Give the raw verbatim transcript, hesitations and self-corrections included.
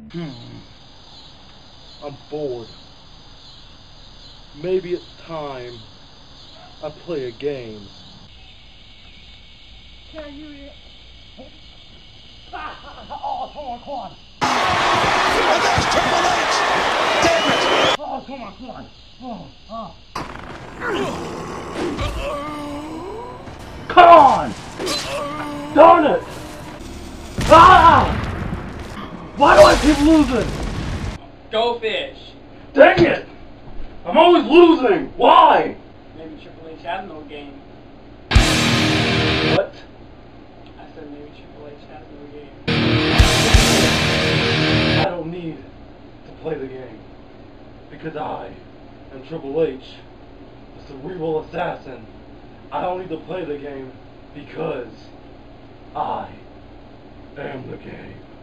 Hmm. I'm bored. Maybe it's time I play a game. Can you hear? Oh, come on, come on. And there's Triple H! Damn it! Oh, come on, come on. Oh, oh. Come on! Darn it! Ah! Why do I keep losing? Go fish. Dang it! I'm always losing! Why? Maybe Triple H has no game. What? I said maybe Triple H has no game. I don't need to play the game. Because I am Triple H, the cerebral assassin. I don't need to play the game because I am the game.